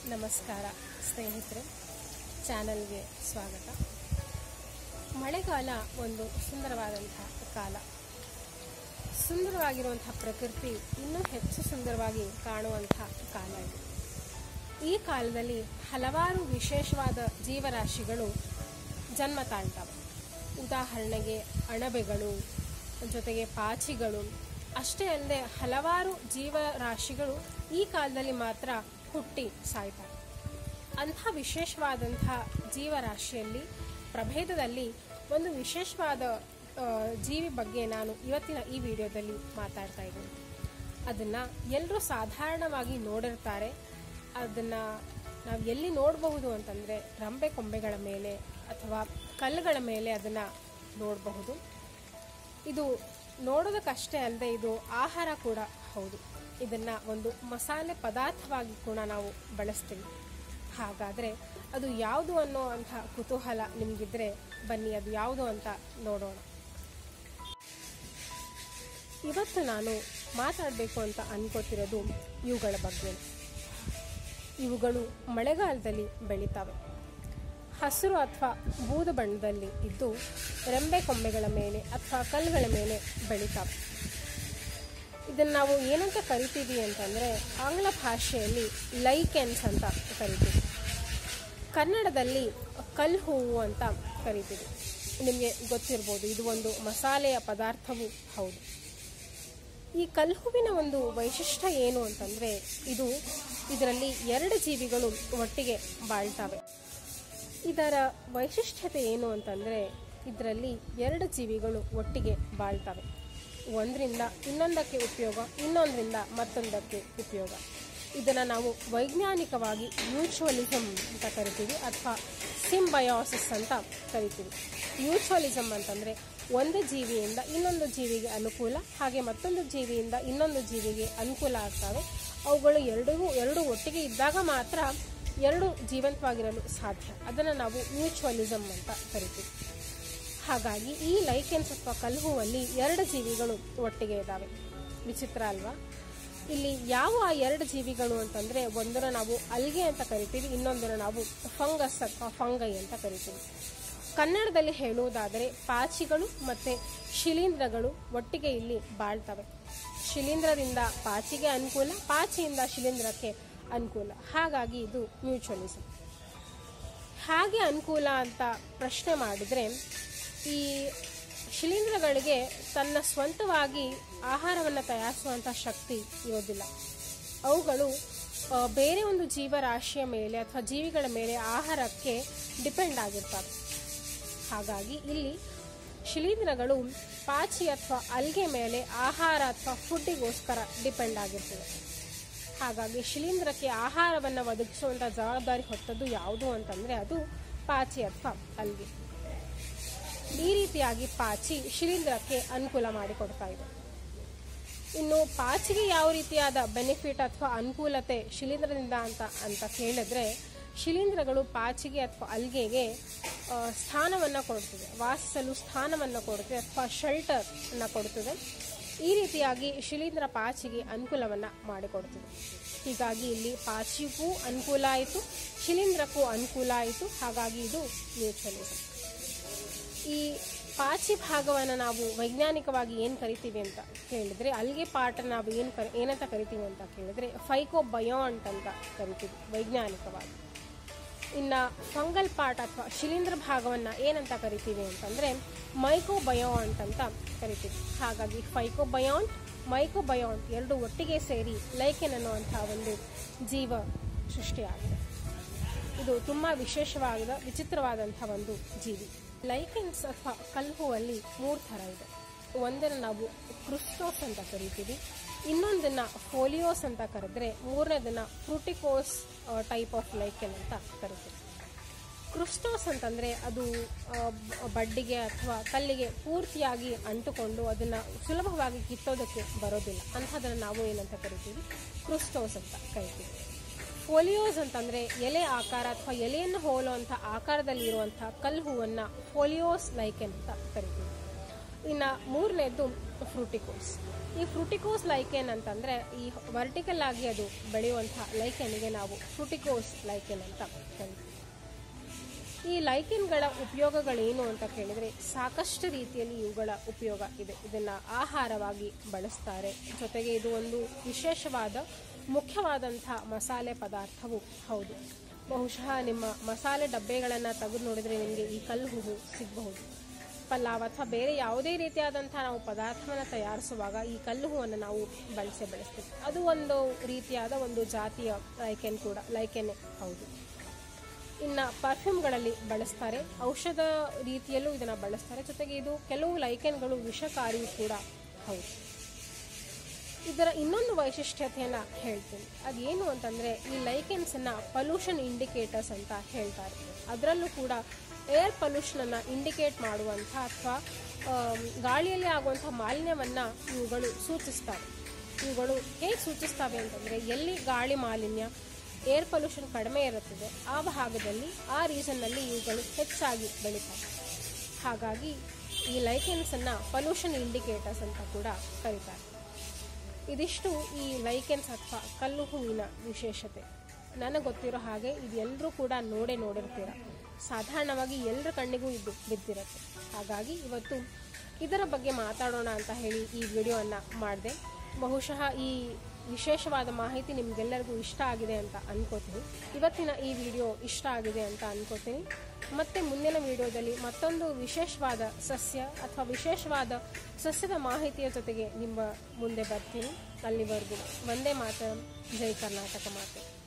ನಮಸ್ಕಾರ ಸ್ನೇಹಿತರೆ, ಚಾನಲ್ಗೆ ಸ್ವಾಗತ. ಮಳೆಗಾಲ ಒಂದು ಸುಂದರವಾದಂತಹ ಕಾಲ. ಸುಂದರವಾಗಿರುವಂತಹ ಪ್ರಕೃತಿ ಇನ್ನೂ ಹೆಚ್ಚು ಸುಂದರವಾಗಿ ಕಾಣುವಂತಹ ಕಾಲ ಇದು. ಈ ಕಾಲದಲ್ಲಿ ಹಲವಾರು ವಿಶೇಷವಾದ ಜೀವರಾಶಿಗಳು ಜನ್ಮ ತಾಳ್ತವೆ. ಉದಾಹರಣೆಗೆ ಅಣಬೆಗಳು, ಜೊತೆಗೆ ಪಾಚಿಗಳು, ಅಷ್ಟೇ ಅಲ್ಲದೆ ಹಲವಾರು ಜೀವರಾಶಿಗಳು ಈ ಕಾಲದಲ್ಲಿ ಮಾತ್ರ ಹುಟ್ಟಿ ಸಾಯ್ತಾರೆ. ಅಂಥ ವಿಶೇಷವಾದಂತಹ ಜೀವರಾಶಿಯಲ್ಲಿ ಪ್ರಭೇದದಲ್ಲಿ ಒಂದು ವಿಶೇಷವಾದ ಜೀವಿ ಬಗ್ಗೆ ನಾನು ಇವತ್ತಿನ ಈ ವಿಡಿಯೋದಲ್ಲಿ ಮಾತಾಡ್ತಾ ಇದ್ದೀನಿ. ಅದನ್ನು ಎಲ್ಲರೂ ಸಾಧಾರಣವಾಗಿ ನೋಡಿರ್ತಾರೆ. ಅದನ್ನು ನಾವು ಎಲ್ಲಿ ನೋಡಬಹುದು ಅಂತಂದರೆ ರಂಬೆ ಕೊಂಬೆಗಳ ಮೇಲೆ ಅಥವಾ ಕಲ್ಲುಗಳ ಮೇಲೆ ಅದನ್ನು ನೋಡಬಹುದು. ಇದು ನೋಡೋದಕ್ಕಷ್ಟೇ ಅಲ್ಲದೆ ಇದು ಆಹಾರ ಕೂಡ ಹೌದು. ಇದನ್ನು ಒಂದು ಮಸಾಲೆ ಪದಾರ್ಥವಾಗಿ ಕೂಡ ನಾವು ಬಳಸ್ತೀವಿ. ಹಾಗಾದರೆ ಅದು ಯಾವುದು ಅನ್ನೋ ಅಂಥ ಕುತೂಹಲ ನಿಮಗಿದ್ರೆ ಬನ್ನಿ ಅದು ಯಾವುದು ಅಂತ ನೋಡೋಣ. ಇವತ್ತು ನಾನು ಮಾತಾಡಬೇಕು ಅಂತ ಅನ್ಕೋತಿರೋದು ಇವುಗಳ ಬಗ್ಗೆ. ಇವುಗಳು ಮಳೆಗಾಲದಲ್ಲಿ ಬೆಳೀತವೆ. ಹಸಿರು ಅಥವಾ ಬೂದು ಬಣ್ಣದಲ್ಲಿ ಇದ್ದು ರೆಂಬೆ ಕೊಂಬೆಗಳ ಮೇಲೆ ಅಥವಾ ಕಲ್ಲುಗಳ ಮೇಲೆ ಬೆಳೀತವೆ. ಇದನ್ನು ನಾವು ಏನಂತ ಕರಿತೀವಿ ಅಂತಂದರೆ ಆಂಗ್ಲ ಭಾಷೆಯಲ್ಲಿ ಲೈಕೆನ್ಸ್ ಅಂತ ಕರಿತೀವಿ. ಕನ್ನಡದಲ್ಲಿ ಕಲ್ಲು ಹೂವು ಅಂತ ಕರಿತೀವಿ. ನಿಮಗೆ ಗೊತ್ತಿರ್ಬೋದು, ಇದು ಒಂದು ಮಸಾಲೆಯ ಪದಾರ್ಥವೂ ಹೌದು. ಈ ಕಲ್ಲು ಹೂವಿನ ಒಂದು ವೈಶಿಷ್ಟ್ಯ ಏನು ಅಂತಂದರೆ ಇದರಲ್ಲಿ ಎರಡು ಜೀವಿಗಳು ಒಟ್ಟಿಗೆ ಬಾಳ್ತವೆ. ಇದರ ವೈಶಿಷ್ಟ್ಯತೆ ಏನು ಅಂತಂದರೆ ಇದರಲ್ಲಿ ಎರಡು ಜೀವಿಗಳು ಒಟ್ಟಿಗೆ ಬಾಳ್ತವೆ. ಒಂದರಿಂದ ಇನ್ನೊಂದಕ್ಕೆ ಉಪಯೋಗ, ಇನ್ನೊಂದರಿಂದ ಮತ್ತೊಂದಕ್ಕೆ ಉಪಯೋಗ. ಇದನ್ನು ನಾವು ವೈಜ್ಞಾನಿಕವಾಗಿ ಮ್ಯೂಚುವಲಿಸಮ್ ಅಂತ ಕರಿತೀವಿ ಅಥವಾ ಸಿಂಬಯೋಸಿಸ್ ಅಂತ ಕರಿತೀವಿ. ಮ್ಯೂಚುವಲಿಸಮ್ ಅಂತಂದರೆ ಒಂದು ಜೀವಿಯಿಂದ ಇನ್ನೊಂದು ಜೀವಿಗೆ ಅನುಕೂಲ, ಹಾಗೆ ಮತ್ತೊಂದು ಜೀವಿಯಿಂದ ಇನ್ನೊಂದು ಜೀವಿಗೆ ಅನುಕೂಲ ಆಗ್ತವೆ. ಅವುಗಳು ಎರಡು ಒಟ್ಟಿಗೆ ಇದ್ದಾಗ ಮಾತ್ರ ಎರಡು ಜೀವಂತವಾಗಿರಲು ಸಾಧ್ಯ. ಅದನ್ನು ನಾವು ಮ್ಯೂಚುವಲಿಸಮ್ ಅಂತ ಕರಿತೀವಿ. ಹಾಗಾಗಿ ಈ ಲೈಕೆನ್ಸ್ ಅಥವಾ ಕಲ್ಲು ಹೂವಲ್ಲಿ ಎರಡು ಜೀವಿಗಳು ಒಟ್ಟಿಗೆ ಇದ್ದಾವೆ. ವಿಚಿತ್ರ ಅಲ್ವಾ? ಇಲ್ಲಿ ಯಾವ ಎರಡು ಜೀವಿಗಳು ಅಂತಂದರೆ ಒಂದನ್ನು ನಾವು ಅಲ್ಗೆ ಅಂತ ಕರಿತೀವಿ, ಇನ್ನೊಂದನ್ನು ನಾವು ಫಂಗಸ್ ಅಥವಾ ಫಂಗೈ ಅಂತ ಕರಿತೀವಿ. ಕನ್ನಡದಲ್ಲಿ ಹೇಳುವುದಾದರೆ ಪಾಚಿಗಳು ಮತ್ತು ಶಿಲೀಂಧ್ರಗಳು ಒಟ್ಟಿಗೆ ಇಲ್ಲಿ ಬಾಳ್ತವೆ. ಶಿಲೀಂಧ್ರದಿಂದ ಪಾಚಿಗೆ ಅನುಕೂಲ, ಪಾಚಿಯಿಂದ ಶಿಲೀಂಧ್ರಕ್ಕೆ ಅನುಕೂಲ. ಹಾಗಾಗಿ ಇದು ಮ್ಯೂಚುವಲಿಸಮ್. ಹಾಗೆ ಅನುಕೂಲ ಅಂತ ಪ್ರಶ್ನೆ ಮಾಡಿದರೆ ಈ ಶಿಲೀಂಧ್ರಗಳಿಗೆ ತನ್ನ ಸ್ವಂತವಾಗಿ ಆಹಾರವನ್ನು ತಯಾರಿಸುವಂಥ ಶಕ್ತಿ ಇರೋದಿಲ್ಲ. ಅವುಗಳು ಬೇರೆ ಒಂದು ಜೀವರಾಶಿಯ ಮೇಲೆ ಅಥವಾ ಜೀವಿಗಳ ಮೇಲೆ ಆಹಾರಕ್ಕೆ ಡಿಪೆಂಡ್ ಆಗಿರ್ತವೆ. ಹಾಗಾಗಿ ಇಲ್ಲಿ ಶಿಲೀಂಧ್ರಗಳು ಪಾಚಿ ಅಥವಾ ಅಲ್ಗೆ ಮೇಲೆ ಆಹಾರ ಅಥವಾ ಫುಡ್ಡಿಗೋಸ್ಕರ ಡಿಪೆಂಡ್ ಆಗಿರ್ತದೆ. ಹಾಗಾಗಿ ಶಿಲೀಂಧ್ರಕ್ಕೆ ಆಹಾರವನ್ನು ಒದಗಿಸುವಂಥ ಜವಾಬ್ದಾರಿ ಹೊತ್ತದ್ದು ಯಾವುದು ಅಂತಂದರೆ ಅದು ಪಾಚಿ ಅಥವಾ ಅಲ್ಗೆ. ಈ ರೀತಿಯಾಗಿ ಪಾಚಿ ಶಿಲೀಂಧ್ರಕ್ಕೆ ಅನುಕೂಲ ಮಾಡಿಕೊಡ್ತಾ ಇದೆ. ಇನ್ನು ಪಾಚಿಗೆ ಯಾವ ರೀತಿಯಾದ ಬೆನಿಫಿಟ್ ಅಥವಾ ಅನುಕೂಲತೆ ಶಿಲೀಂಧ್ರದಿಂದ ಅಂತ ಕೇಳಿದ್ರೆ, ಶಿಲೀಂಧ್ರಗಳು ಪಾಚಿಗೆ ಅಥವಾ ಅಲ್ಗೆಗೆ ಸ್ಥಾನವನ್ನು ಕೊಡ್ತದೆ, ವಾಸಿಸಲು ಸ್ಥಾನವನ್ನು ಕೊಡ್ತದೆ ಅಥವಾ ಶೆಲ್ಟರ್ನ ಕೊಡ್ತದೆ. ಈ ರೀತಿಯಾಗಿ ಶಿಲೀಂಧ್ರ ಪಾಚಿಗೆ ಅನುಕೂಲವನ್ನು ಮಾಡಿಕೊಡ್ತದೆ. ಹೀಗಾಗಿ ಇಲ್ಲಿ ಪಾಚಿಗೂ ಅನುಕೂಲ ಆಯಿತು, ಶಿಲೀಂಧ್ರಕ್ಕೂ ಅನುಕೂಲ ಆಯಿತು. ಹಾಗಾಗಿ ಇದು ಮ್ಯೂಚುವಲಿಸಮ್. ಈ ಪಾಚಿ ಭಾಗವನ್ನು ನಾವು ವೈಜ್ಞಾನಿಕವಾಗಿ ಏನು ಕರಿತೀವಿ ಅಂತ ಕೇಳಿದರೆ, ಅಲ್ಗೆ ಪಾರ್ಟನ್ನು ನಾವು ಏನಂತ ಕರಿತೀವಿ ಅಂತ ಕೇಳಿದರೆ ಫೈಕೋಬಯೋಂಟ್ ಅಂತ ಕರಿತೀವಿ ವೈಜ್ಞಾನಿಕವಾಗಿ. ಇನ್ನು ಫಂಗಲ್ ಪಾರ್ಟ್ ಅಥವಾ ಶಿಲೀಂಧ್ರ ಭಾಗವನ್ನು ಏನಂತ ಕರಿತೀವಿ ಅಂತಂದರೆ ಮೈಕೋಬಯೋಂಟ್ ಅಂತ ಕರಿತೀವಿ. ಹಾಗಾಗಿ ಫೈಕೋಬಯೋಂಟ್, ಮೈಕೋಬಯೋಂಟ್ ಎರಡು ಒಟ್ಟಿಗೆ ಸೇರಿ ಲೈಕೆನ್ ಅನ್ನುವಂಥ ಒಂದು ಜೀವ ಸೃಷ್ಟಿಯಾಗಿದೆ. ಇದು ತುಂಬ ವಿಚಿತ್ರವಾದಂಥ ಒಂದು ಜೀವಿ. ಲೈಕೆನ್ಸ್ ಅಥವಾ ಕಲ್ಲು ಹೂವಲ್ಲಿ 3 ಥರ ಇದೆ. ಒಂದನ್ನು ನಾವು ಕ್ರಿಸ್ಟೋಸ್ ಅಂತ ಕರಿತೀವಿ, ಇನ್ನೊಂದನ್ನು ಫೋಲಿಯೋಸ್ ಅಂತ ಕರೆದ್ರೆ, ಮೂರನೇದನ್ನು ಫ್ರೂಟಿಕೋಸ್ ಟೈಪ್ ಆಫ್ ಲೈಕೆನ್ ಅಂತ ಕರಿತೀವಿ. ಕ್ರಿಸ್ಟೋಸ್ ಅಂತಂದರೆ ಅದು ಬಡ್ಡಿಗೆ ಅಥವಾ ಕಲ್ಲಿಗೆ ಪೂರ್ತಿಯಾಗಿ ಅಂಟುಕೊಂಡು ಅದನ್ನು ಸುಲಭವಾಗಿ ಕಿತ್ತೋದಕ್ಕೆ ಬರೋದಿಲ್ಲ. ಅಂಥದ್ದನ್ನು ನಾವು ಏನಂತ ಕರಿತೀವಿ? ಕ್ರಿಸ್ಟೋಸ್ ಅಂತ ಕರಿತೀವಿ. ಫೋಲಿಯೋಸ್ ಅಂತಂದರೆ ಎಲೆ ಆಕಾರ ಅಥವಾ ಎಲೆಯನ್ನು ಹೋಲುವಂಥ ಆಕಾರದಲ್ಲಿ ಇರುವಂಥ ಕಲ್ಲು ಹೂವನ್ನು ಫೋಲಿಯೋಸ್ ಲೈಕೆನ್ ಅಂತ ಕರಿತೀವಿ. ಇನ್ನು ಮೂರನೇದು ಫ್ರೂಟಿಕೋಸ್. ಈ ಫ್ರೂಟಿಕೋಸ್ ಲೈಕೆನ್ ಅಂತಂದರೆ ಈ ವರ್ಟಿಕಲ್ ಆಗಿ ಅದು ಬೆಳೆಯುವಂಥ ಲೈಕೆನ್ಗೆ ನಾವು ಫ್ರೂಟಿಕೋಸ್ ಲೈಕೆನ್ ಅಂತ ಹೇಳ್ತೀವಿ. ಈ ಲೈಕೆನ್ಗಳ ಉಪಯೋಗಗಳೇನು ಅಂತ ಕೇಳಿದರೆ ಸಾಕಷ್ಟು ರೀತಿಯಲ್ಲಿ ಇವುಗಳ ಉಪಯೋಗ ಇದೆ. ಇದನ್ನು ಆಹಾರವಾಗಿ ಬಳಸ್ತಾರೆ, ಜೊತೆಗೆ ಇದು ಒಂದು ವಿಶೇಷವಾದ ಮುಖ್ಯವಾದಂಥ ಮಸಾಲೆ ಪದಾರ್ಥವೂ ಹೌದು. ಬಹುಶಃ ನಿಮ್ಮ ಮಸಾಲೆ ಡಬ್ಬೆಗಳನ್ನು ತೆಗೆದು ನೋಡಿದರೆ ನಿಮಗೆ ಈ ಕಲ್ಲು ಹೂವು ಸಿಗಬಹುದು. ಪಲಾವ್ ಅಥವಾ ಬೇರೆ ಯಾವುದೇ ರೀತಿಯಾದಂಥ ನಾವು ಪದಾರ್ಥವನ್ನು ತಯಾರಿಸುವಾಗ ಈ ಕಲ್ಲು ಹೂವನ್ನು ನಾವು ಬಳಸ್ತೀವಿ. ಅದು ಒಂದು ರೀತಿಯಾದ ಒಂದು ಜಾತಿಯ ಲೈಕೆನ್ನೇ ಹೌದು. ಇನ್ನು ಪರ್ಫ್ಯೂಮ್ಗಳಲ್ಲಿ ಬಳಸ್ತಾರೆ, ಔಷಧ ರೀತಿಯಲ್ಲೂ ಇದನ್ನು ಬಳಸ್ತಾರೆ. ಜೊತೆಗೆ ಇದು ಕೆಲವು ಲೈಕೆನ್ಗಳು ವಿಷಕಾರಿಯೂ ಕೂಡ ಹೌದು. ಇದರ ಇನ್ನೊಂದು ವೈಶಿಷ್ಟ್ಯತೆಯನ್ನು ಹೇಳ್ತೀನಿ. ಅದೇನು ಅಂತಂದರೆ ಈ ಲೈಕೆನ್ಸನ್ನು ಪೊಲ್ಯೂಷನ್ ಇಂಡಿಕೇಟರ್ಸ್ ಅಂತ ಹೇಳ್ತಾರೆ. ಅದರಲ್ಲೂ ಕೂಡ ಏರ್ ಪೊಲ್ಯೂಷನನ್ನು ಇಂಡಿಕೇಟ್ ಮಾಡುವಂಥ ಅಥವಾ ಗಾಳಿಯಲ್ಲಿ ಆಗುವಂಥ ಮಾಲಿನ್ಯವನ್ನು ಇವುಗಳು ಸೂಚಿಸ್ತವೆ. ಇವುಗಳು ಹೇಗೆ ಸೂಚಿಸ್ತವೆ ಅಂತಂದರೆ ಎಲ್ಲಿ ಗಾಳಿ ಮಾಲಿನ್ಯ ಏರ್ ಪೊಲ್ಯೂಷನ್ ಕಡಿಮೆ ಇರುತ್ತದೆ ಆ ಭಾಗದಲ್ಲಿ ಆ ರೀಸನ್ನಲ್ಲಿ ಇವುಗಳು ಹೆಚ್ಚಾಗಿ ಬೆಳೀತವೆ. ಹಾಗಾಗಿ ಈ ಲೈಕೆನ್ಸನ್ನು ಪೊಲ್ಯೂಷನ್ ಇಂಡಿಕೇಟರ್ಸ್ ಅಂತ ಕೂಡ ಕರೀತಾರೆ. ಇದಿಷ್ಟು ಈ ಲೈಕೆನ್ಸ್ ಅಥವಾ ಕಲ್ಲು ಹೂವಿನ ವಿಶೇಷತೆ. ನನಗೆ ಗೊತ್ತಿರೋ ಹಾಗೆ ಇದು ಎಲ್ಲರೂ ಕೂಡ ನೋಡಿರ್ತೀರ. ಸಾಧಾರಣವಾಗಿ ಎಲ್ಲರ ಕಣ್ಣಿಗೂ ಇದು ಬಿದ್ದಿರುತ್ತೆ. ಹಾಗಾಗಿ ಇವತ್ತು ಇದರ ಬಗ್ಗೆ ಮಾತಾಡೋಣ ಅಂತ ಹೇಳಿ ಈ ವಿಡಿಯೋವನ್ನು ಮಾಡಿದೆ. ಬಹುಶಃ ಈ ವಿಶೇಷವಾದ ಮಾಹಿತಿ ನಿಮಗೆಲ್ಲರಿಗೂ ಇಷ್ಟ ಆಗಿದೆ ಅಂತ ಅನ್ಕೋತೀನಿ. ಇವತ್ತಿನ ಈ ವಿಡಿಯೋ ಇಷ್ಟ ಆಗಿದೆ ಅಂತ ಅನ್ಕೋತೀನಿ. ಮತ್ತೆ ಮುಂದಿನ ವಿಡಿಯೋದಲ್ಲಿ ಮತ್ತೊಂದು ವಿಶೇಷವಾದ ಸಸ್ಯ ಅಥವಾ ವಿಶೇಷವಾದ ಸಸ್ಯದ ಮಾಹಿತಿಯ ಜೊತೆಗೆ ನಿಮ್ಮ ಮುಂದೆ ಬರ್ತೀನಿ. ಅಲ್ಲಿವರೆಗೂ ವಂದೇ ಮಾತರಂ, ಜೈ ಕರ್ನಾಟಕ ಮಾತೆ.